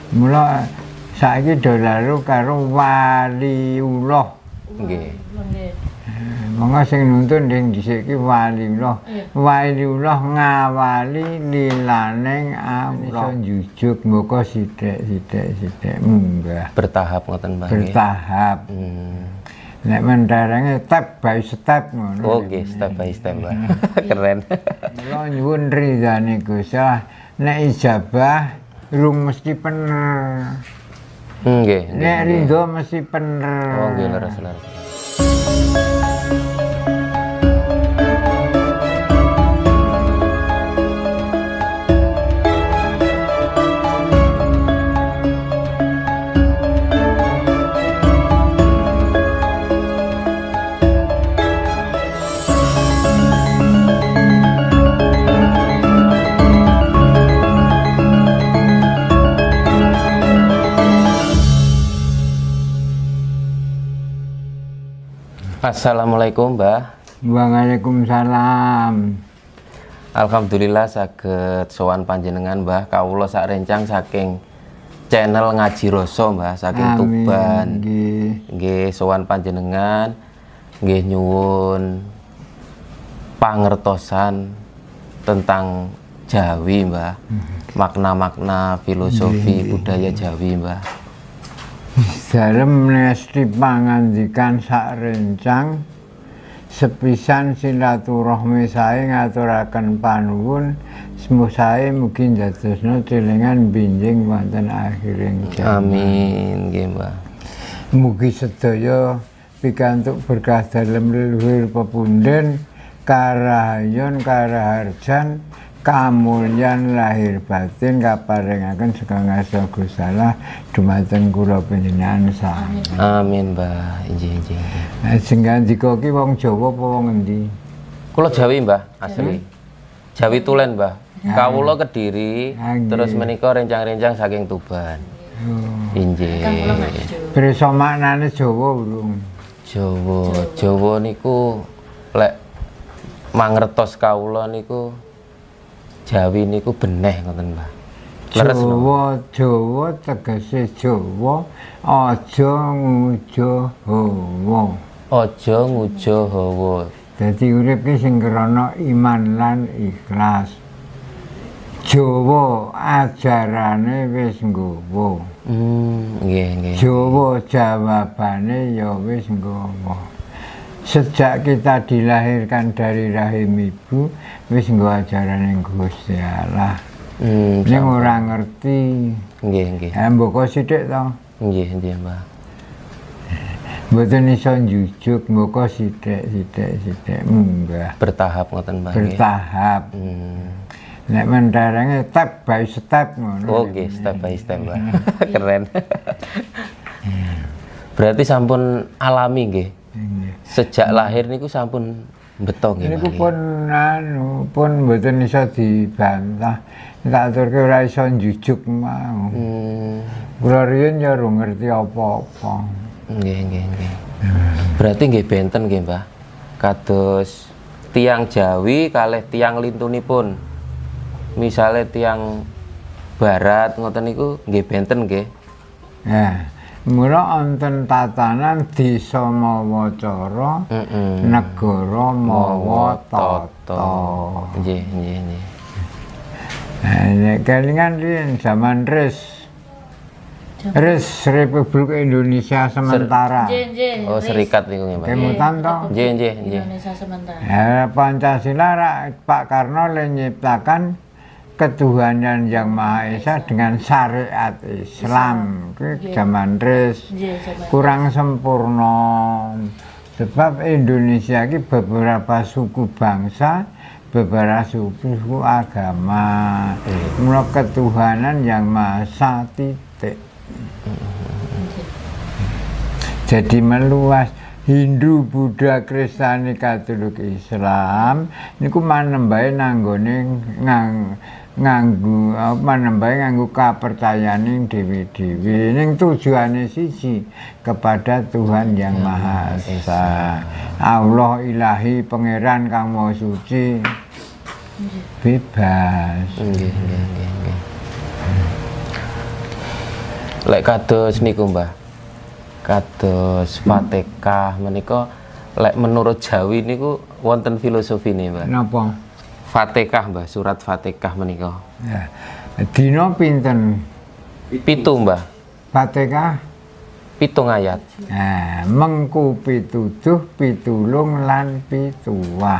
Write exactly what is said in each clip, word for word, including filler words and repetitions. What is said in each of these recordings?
Mula saiki dolaru karo waliullah. Nggih. Monggo sing nuntun ning dhisik ki waliullah. Waliullah ngawali lilaning Allah. Jujuk muga sithik-sithik sithik munggah. Bertahap ngoten Mbah. Bertahap. Hmm. Nek mendarange step by step ngono. Oh nggih, step by step Mbah. Keren. Mula nyuwun ridane Gusti Allah nek ijabah rung mesti bener. Nggih. Nek ridho mesti bener. Oh nggih, leres-leres. Assalamualaikum Mbah. Waalaikumsalam. Alhamdulillah saged sowan panjenengan Mbah kawula sak rencang saking channel Ngaji Rasa Mbah saking Amin. Tuban. Nggih. Nggih sowan panjenengan nggih nyuwun pangertosan tentang Jawi Mbah. Makna-makna filosofi budaya Jawi Mbah. Dalem mesti pangandikan sak rencang sepisan silaturahmi sae ngaturaken panuwun semoga sae mugi ndadosna celengan binjing wonten akhiring jaman. Amin nggih Mbah. Mugi sedaya pikantuk berkah dalem leluhur pepundhen karahayon karaharjan kamulyan lahir batin kaparingaken sekang asa Gusti Allah dumateng kula panjenengan sami. Amin Mbah. Injih injih. Sing ngandika ki wong Jawa apa wong endi? Kula Jawi Mbah asli. Jawi Tulen Mbah. Kawula Kediri terus menika rencang-rencang saking Tuban. Injih. Prisa maknane Jawa urung? Jawa. Jawa niku lek mangertos kawula niku Jawi niku beneh ngoten Mbah. Leres Jawa, Jawa tegese Jawa aja nguja hawa. Aja nguja hawa. Dadi urip ki sing krana iman lan ikhlas. Jawa ajarane wis nggawa. Hmm, nggih nggih. Jawa jawabane ya wis nggawa. Sejak kita dilahirkan dari rahim ibu wis nggo ajarane Gusti Allah. Hmm, ning ora ngerti. Nggih nggih. Ha mboko sithik to. Nggih nggih Mbah. Mboten iso njujuk mboko sithik-sithik sithik munggah. Bertahap ngoten Mbah. Bertahap. Hmm. Nek mendarange step by step ngono. Oh nggih, step by step Mbah. Keren. Berarti sampun alami nggih. Sejak lahir niku sampun beto nggih. Niku pun anu pun mboten iso dibantah. Tak aturke ora iso njujuk mau. Hmm. Kula riyen ya ora ngerti apa-apa. Nggih nggih nggih. Berarti nggih benten nggih Mbah. Kados tiang Jawi kalih tiang lintunipun. Misale tiang barat ngoten niku nggih benten nggih. Nah, mula wonten tatanan desa mawa cara, Mm-mm. negara mawa tata. Nggih nggih nggih. Nah, nek kelingan riyen zaman res. Res Republik Indonesia sementara. Nggih, nggih. Oh serikat niku nggih Mbah. Kemutan to. Nggih nggih nggih. Indonesia sementara. Ya, Pancasila rak- Pak Karno menciptakan ketuhanan yang Maha Esa dengan syariat Islam. Kuwi zaman res Nggih, zaman. kurang sempurna. Sebab Indonesia ini beberapa suku bangsa, beberapa suku, suku agama. Mula ketuhanan yang Maha Esa titik. Jadi meluas. Hindu, Buddha, Kristani, Katolik, Islam niku manembahe nanggone ngang nganggo apa manembahe nganggo kapercayaan dewi-dewi ning tujuane siji kepada Tuhan yang Maha Esa. Allah ilahi pangeran kang maha suci bebas. Nggih nggih nggih nggih. Lek kados niku Mbah. Kados Fatihah menika lek menurut Jawi niku wonten filosofine Mbah. Napa? Fatihah Mbah, surat Fatihah menika. Ya. Dina pinten? Pitu Mbah. Fatihah Pitung ayat. nah, mengku pituduh pitulung lan pituwah.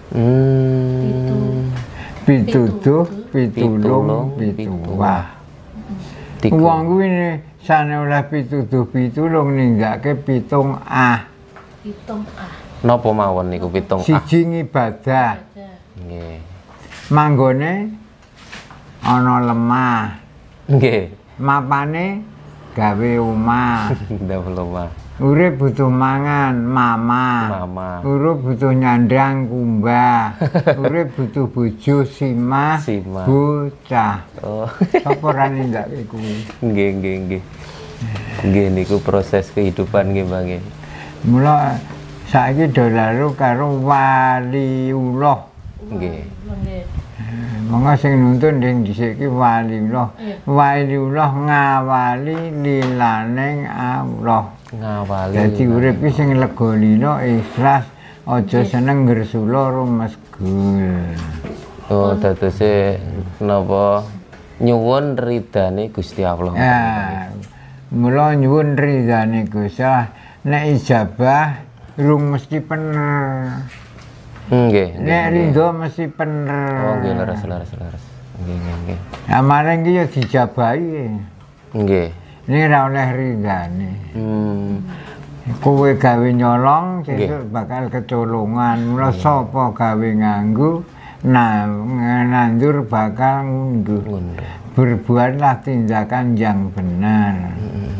Hmm. Pituduh Pitulung, pitulung pituwah. Tiga. Wong kuwi sane oleh pituduh pitulung ninggake pitung ah. Pitung ah. Napa mawon niku pitung ah? Siji ngibadah. Nggih. Manggone ana lemah. Nggih. Mapane gawe omah. Ndawel mah. Urip butuh mangan, mama. Mama. Urip butuh nyandang, kumbah. Urip butuh bojo, simah, Simah. bocah. Oh. Apa ra ninggake kuwi? Nggih, nggih, nggih. Nggih niku proses kehidupan nggih, Mbak nggih. Mula saiki do lalu karo waliullah. Nggih. Nggih. Monggo sing nuntun ning dhisik ki waliullah. Iya. Waliullah ngawali lilaning Allah. Ngawali. Dadi urip ki sing lega lila ikhlas, aja seneng ngresula rumesgul. Oh, dadose napa nyuwun ridane Gusti Allah. Ya, mula nyuwun ridane Gusti Allah. Nek ijabah rung mesti bener. Nggih. Nek ridho mesti bener. Oh, nggih leres leres leres. Nggih, nggih, nggih. Amareng ki ya dijabahi. Nggih. Ini ra oleh ridane. Hmm. Kowe gawe nyolong Nggih. sesuk bakal kecolongan. Mula sapa gawe nganggo nah nandur bakal ngunduh. Ngunduh. Berbuatlah tindakan yang benar.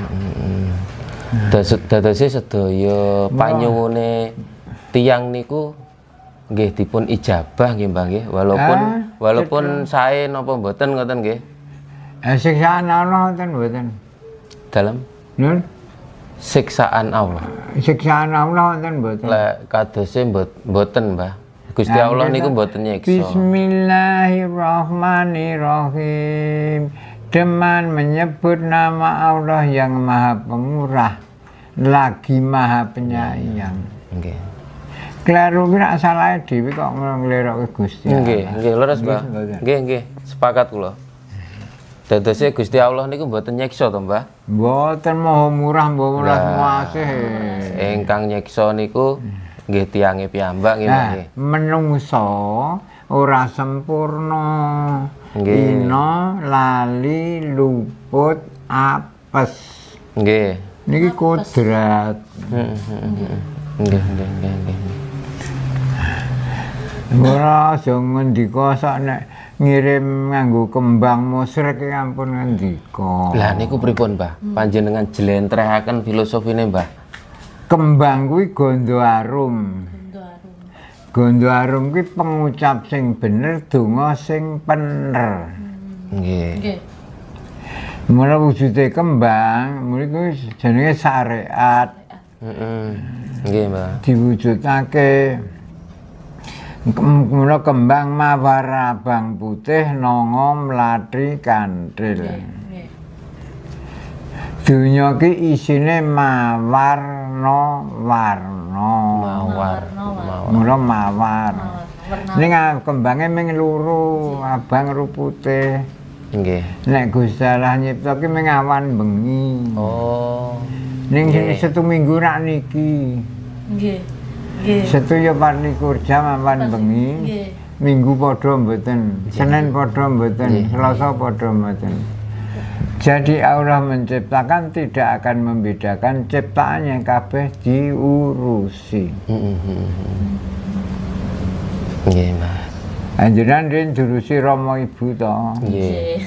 Dadose sedaya panyuwune tiyang niku nggih dipun ijabah nggih Mbah nggih. Walaupun Ah, walaupun sae napa mboten ngoten nggih. Eh, siksaan Allah ten mboten. Dalam Nun, siksaan Allah. siksaan Allah ten mboten. Lek kadose mbot- mboten Mbah. Gusti Nah, Allah kita- niku mboten nyiksa. Bismillahirrahmanirrahim. Dengan menyebut nama Allah yang Maha Pemurah, lagi Maha Penyayang. Nggih. Kleru ki rak salah dhewe kok nglerokke Gusti Allah. Nggih, nggih leres Mbah. mboten. Nggih, nggih, sepakat kula. Dadose Gusti Allah niku mboten nyiksa to, Mbah. Mboten Maha Murah, Maha Murah Lah, Muasih. Ingkang nyiksa niku nggih tiyange piyambak nggih, Mbah Nah, nggih. menungso ora sempurna. Nggih. Ina lali luput apes. Nggih. Niki kodrat. Heeh, heeh. Nggih, nggih, nggih, nggih. Ora aja ngendika sak nek ngirim nganggo kembang musrek iki ampun ngendika. Lah niku pripun, Mbah? Panjenengan jlentrehaken filosofine, Mbah. Kembang kuwi gondo arum. Gondo arum kuwi pengucap sing bener, donga sing bener. Nggih. Nggih. Mula wujude kembang, mula kuwi jenenge syariat. Heeh. Nggih, Mbah. Diwujudake mula kembang mawar abang putih nongo mlathi kanthil. Nggih. Dunya ki isine mawarna warna. Mawar. Mawar. Mula mawar. Warna. Ning kembange ming loro, abang karo putih. Nggih. Nek Gusti Allah nyipta ki ming awan bengi. Oh. Ning Nggih. satu minggu rak niki. Nggih. Nggih. Setu ya parlikur jam awan bengi. Nggih. Minggu padha mboten, Senin padha mboten, Selasa padha mboten. Jadi Allah menciptakan tidak akan membedakan ciptaannya kabeh diurusi. Heeh, heeh. Nggih, Mbah. Anjuran rin diurusi Rama Ibu to. Nggih.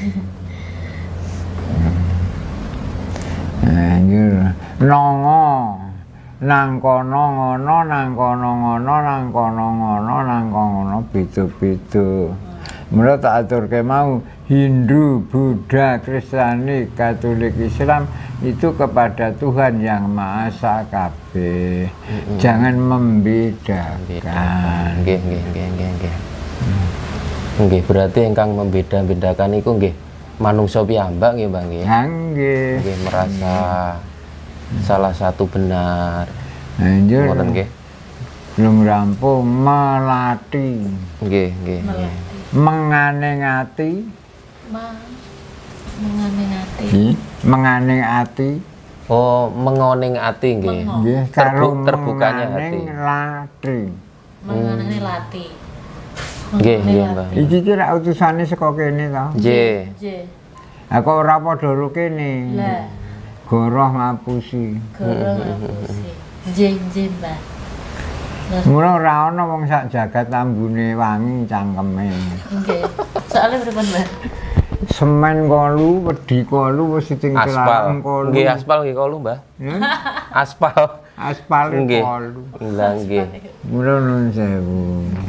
Anjur nongo nang kono ngono nang kono ngono nang kono ngono nang kono ngono beda-beda. Mula tak aturke mau Hindu, Buddha, Kristiani, Katolik, Islam itu kepada Tuhan yang Maha Esa kabeh. Jangan membedakan. Nggih, nggih, nggih, nggih, nggih. Nggih, berarti ingkang membeda-bedakan iku nggih manungsa piyambak nggih Mbah nggih. Nggih. Nggih merasa salah satu benar. Anjir. Ngoten nggih. Belum rampung melati. Nggih, nggih. Melati. Menganing ati. Ma menganing ati. Nggih, menganing ati. Oh, mengoning ati nggih. Mengo. Nggih, Terbu karo terbukanya hati. menganing lati. Menganing lati. Nggih, Menganing nggih, lati. Mbah. Iki ki rak utusane saka kene to. Nggih. Nggih. Aku ora padha karo kene. Lah, Goroh ngapusi. goro ngapusi. Nggih, nggih, Mbah. Lah, Mula ora ana wong sak jagat ambune wangi cangkeme. nggih. Soale pripun, Mbah? Semen kolu, wedi kolu wis ditinggal Aspal. kolu. Nggih, aspal nggih kolu, Mbah. Ya, Aspal. aspal Nggih. kolu. Lah nggih. Mula nun sewu.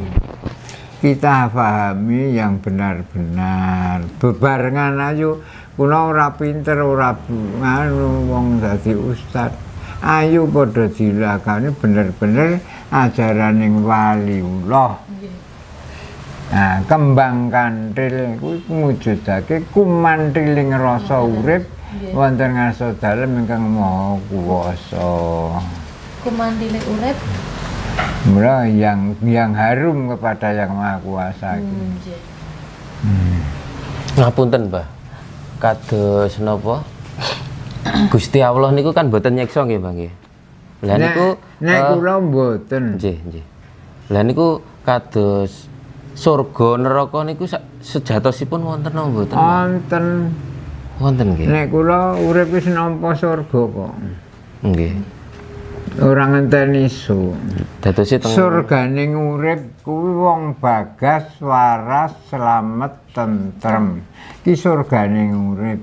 Kita pahami yang benar-benar. Bebarengan ayo kula ora pinter ora bu- nganu wong dadi ustad. Ayo padha dilakoni bener-bener ajaraning waliullah. Nggih. Nah, kembang kanthil kuwi mujudake kumantiling rasa urip Nggih. wonten ngarsa dalem ingkang maha kuwasa. Kumandile urip. Mula yang yang harum kepada yang maha kuasa iki. Hmm, nggih. Ngapunten, Mbah. Kados napa? Gusti Allah niku kan boten nyiksa nggih, Mbah nggih. Lah Nek niku nek eh, kula mboten. nggih, nggih. Lah niku kados surga neraka niku sak- sejatosipun wonten napa mboten? Mbah? Wonten Wonten nggih. nek kula urip wis nampa surga kok. Nggih. Ora ngenteni iso. Dadosi teng Surganing urip kuwi wong bagas waras slamet tentrem. Ki surganing urip.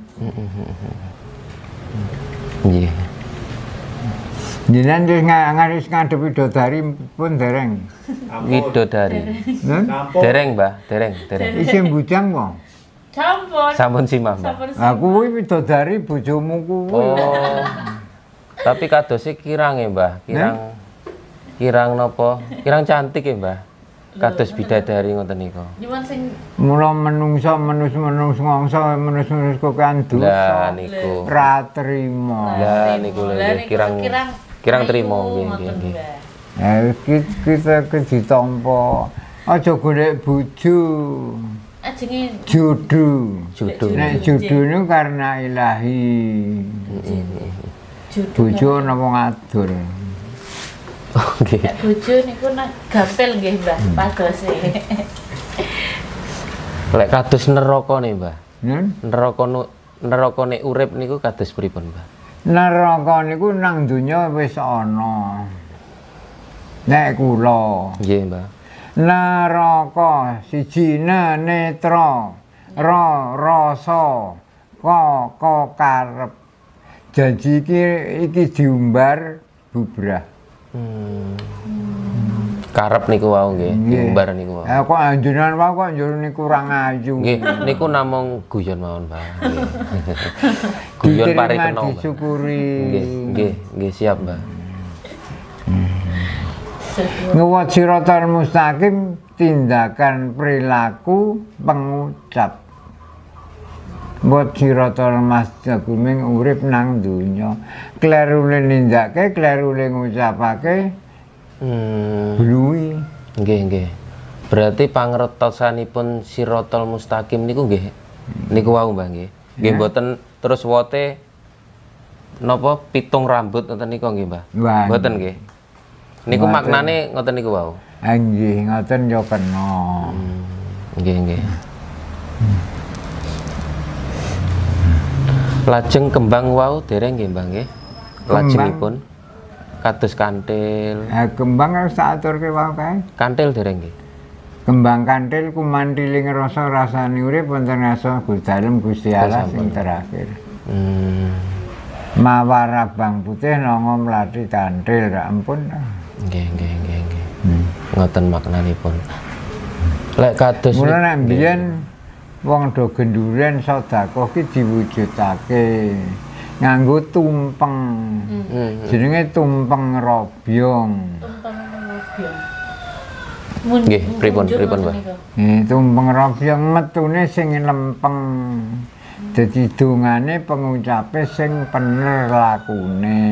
nggih. Jenengan wis ngaris ngadep widodari pun dereng. Widodari. Nen? Dereng, Mbah, dereng, dereng. Isih bujang kok. Campur. Sampun simah, Mbah. Sampun. Lah kuwi widodari bojomu kuwi. Oh. Tapi kadosi kirang ya, Mbah. Kirang kirang napa? Kirang cantik ya, Mbah. Kados bidadari ngoten niku. Nyuwun sing Mula menungso menus-menus ngongso menus-menus kok kan Lah dosa. niku. Ra trima. Lah niku lho Lah, nggih, niku kirang kirang kirang ayu, trima nggih, nggih, ngoten, nggih. Mbah. Eh ki- kita ke ditampa. Aja golek bojo. Ajenge Jodoh. Judu. Nek jodoh niku karena ilahi. jodoh. Bojo ana wong adur. Oh, nggih. Nek bojo niku nak gampil nggih, Mbah, padose. Lek kados neraka nih, Mbah. Nen? Neraka nu neraka nek urip niku kados pripun, Mbah? Neraka niku nang donya wis ana. Nek kula Nggih, Mbah. neraka siji ne netra ra rasa ka ka karep janji iki iki diumbar bubrah. Hmm. Karep niku wau nggih, diumbar niku wau. Eh kok anjuran wae kok njur niku kurang ayu. Nggih, niku namung guyon mawon, Mbah. Nggih. Guyon pare Diterima, kena, Mbah. disyukuri. Nggih, nggih, nggih siap, Mbah. Ngewat siratal mustaqim tindakan perilaku pengucap. Buat siratal mustaqim urip nang donya. Klerune nindakake, klerune ngucapake Hmm. bluwi. Nggih, nggih. Berarti pangertosanipun siratal mustaqim niku nggih. Niku wau, Mbah nggih. Nggih mboten terus wote napa pitung rambut ngoten niku nggih, Mbah. Wah. Mboten nggih. Niku Mboten. maknane ngoten niku wau. Ah, nggih ngoten ya kena. Nggih, nggih. Lajeng kembang wau dereng nggih, Mbah nggih. Lajengipun kados kantil. Eh kembang harus tak aturke wae kae. Kantil dereng nggih. Kembang kantil kumantiling rasa rasane urip wonten rasa Gusti Dalem Gusti Allah sing terakhir. Hmm. Mawar abang putih nongo mlati kantil ra ampun. Nggih, nggih, nggih, nggih. Ngoten maknanipun. Lek kados Mula nek biyen wong do genduren sedekah ki diwujudake nganggo tumpeng. Hmm. Jenenge tumpeng robyong. Tumpang mobil. Mun Nggih, pripun, munjul pripun, ngoten Mbah? niku. Eh tumpeng robyong metune sing lempeng. Dadi dongane pengucape sing bener lakune.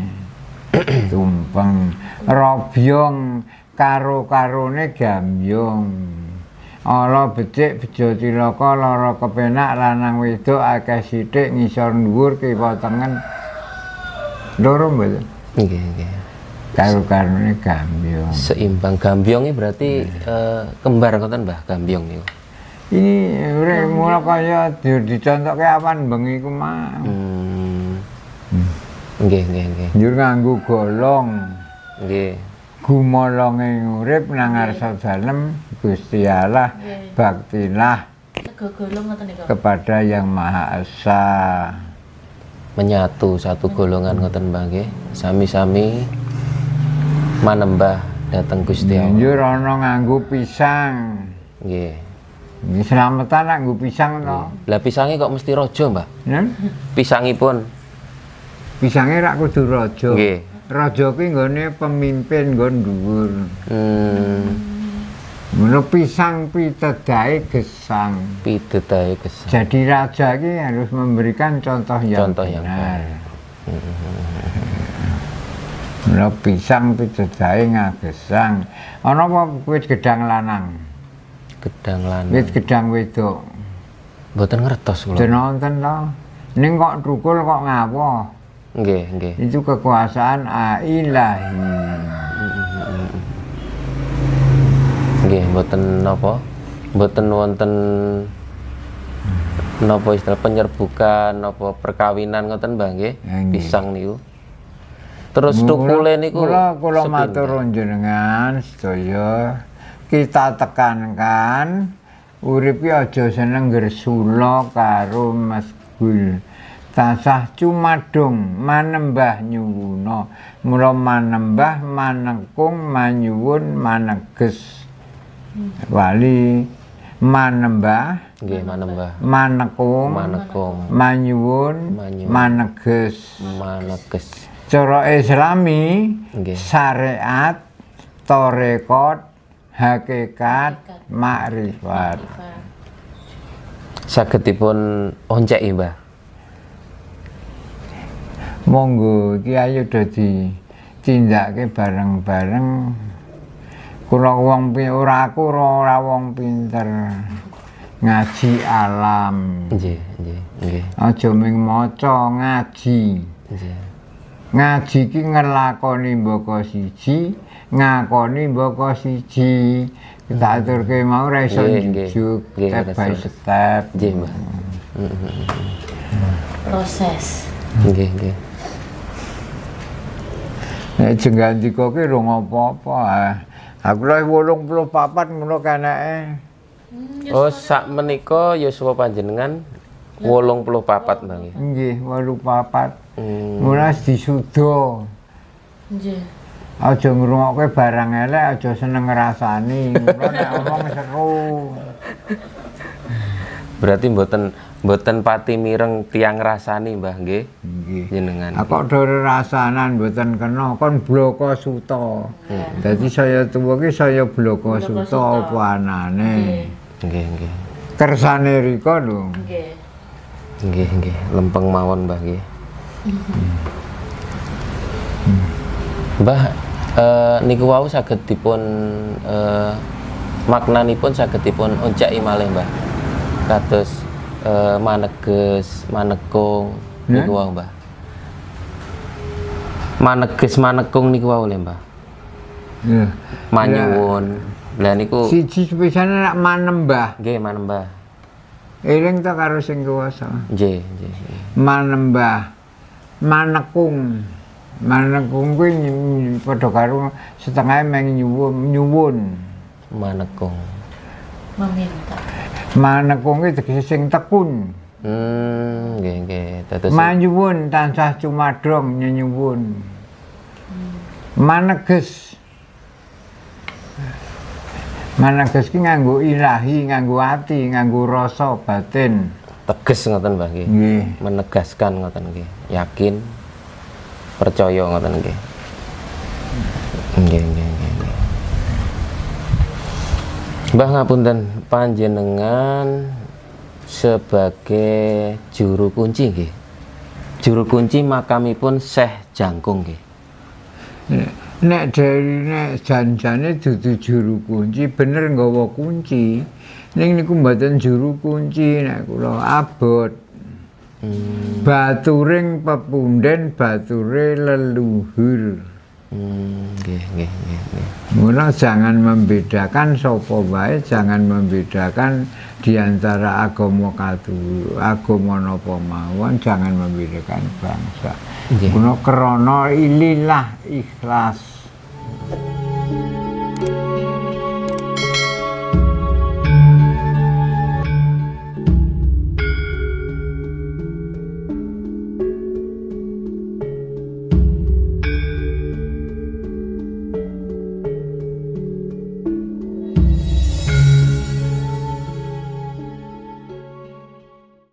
Tumpeng robyong karo-karone gambyong. Ala becik bejo cilaka lara kepenak lanang wedok akeh sithik ngisor dhuwur kiwa tengen. Loro mboten? Nggih, nggih. Karo-karone gambyong. Seimbang gambyongnya berarti eh, kembar ngoten Mbah gambyong niku. Ini urip mula kaya di- dicontokke awan bengi ku mah. Hmm. Nggih, nggih, nggih. Njur nganggo golong. Nggih. Gumolonge urip nang ngarsa dalem Gusti Allah, Nggih. baktilah Sego golong ngoten niku. kepada Yang Maha Esa. Menyatu satu golongan ngoten Mbah nggih. Sami-sami manembah dateng Gusti Allah. Njur ana nganggo pisang. Nggih. Ini selamatan nak nganggo pisang to. Lah pisangnya kok mesti raja, Mbah? Nen? Pisangipun. Pisange rak kudu raja. Nggih. Raja kuwi nggone pemimpin nggon dhuwur. Hmm. Mula pisang pitedahe gesang. Pitedahe gesang. Jadi raja ini harus memberikan contoh yang Contoh yang benar. Mula pisang pitedahe ngagesang. Ana apa wit gedang lanang? Gedang lanang. Wit gedang wedok. Mboten ngertos kula. Den nonton to. Ning kok trukul kok ngawo. Nggih, nggih. Itu kekuasaan ilahi. Nggih, mboten napa? Mboten wonten napa istilah penyerbukan napa perkawinan ngoten Mbah nggih. Ya, nggih. Pisang niku. Terus Mula- tukule niku Kula kula sepindhah. matur njenengan sedaya kita tekankan urip ki aja seneng gersula karo masgul. Tasah cumadung manembah nyuwuna. Mula manembah manekung manyuwun maneges. Wali manembah Nggih, manembah. manekung Manekung, manyuwun Manyuwun. maneges. maneges. Cara Islami Nggih. syariat tarekat hakikat makrifat. Sagedipun onceki, Mbah. Monggo iki ayo dadi tindake bareng-bareng. Kula wong pi ora aku ora wong pinter. Ngaji alam. Nggih, nggih, nggih. Aja mung maca ngaji. Nggih. Ngaji ki ngelakoni mbaka siji, ngakoni mbaka siji. Kita aturke mau ora iso Nggih, nggih. njujuk Nggih, step by terus. step. Nggih, Mbah. Proses. Nggih, nggih. Nek jenggan dikoke rong apa-apa. ah. Aku lek wolung puluh papat ngono kanake. Oh, sak menika yuswa panjenengan wolung puluh papat Mbah nggih. Nggih, wolu papat. Hmm. Mulas disuda. Nggih. Aja ngrungokke barang elek, aja seneng ngrasani. Ngono nek omong seru. Berarti mboten mboten pati mireng tiang rasani Mbah nggih. Nggih. Jenengan. Aku dhewe rasanan mboten kena kon bloko suta. Dadi saya tuwa ki saya bloko Bloko suta suta. apa anane. Nggih, nggih. Kersane rika lho. Nggih. Nggih, nggih. Lempeng mawon Mbah nggih. Mbah eh, niku wau saged dipun eh, maknanipun saged dipun onceki malih Mbah. Kados eh, maneges, manekung niku Ya? wau Mbah. Maneges manekung niku wau le Mbah. Ya. Manyuwun. Lah niku Siji sepisane nak manembah. nggih manembah. Eling ta karo sing kuwasa. Nggih, nggih. nggih. Manembah, manekung. Manekung kuwi ny- padha karo setengah meng nyuwun, nyuwun. Manekung. Meminta. Manekung kuwi tegese sing tekun. Hmm, nggih, nggih. Dados Manyuwun tansah cumadong nyenyuwun. Maneges. Maneges ki nganggo ilahi, nganggo ati, nganggo rasa batin. teges ngoten Mbah nggih. Nggih. Menegaskan ngoten nggih. Yakin, percaya ngoten nggih. Nggih, nggih, nggih. nggih. Mbah ngapunten panjenengan sebagai juru kunci nggih. Juru kunci makamipun Syekh Jangkung nggih. Nek, nek dari nek janjane dudu juru kunci, bener nggawa kunci. Ning niku mboten juru kunci nek kula abot. Hmm. Baturing pepunden, bature leluhur. Hmm, nggih nggih nggih nggih. Mula jangan membedakan sapa wae, jangan membedakan di antara agama katu, agama napa mawon, jangan membedakan bangsa. Nggih. Mula krana lillah ikhlas.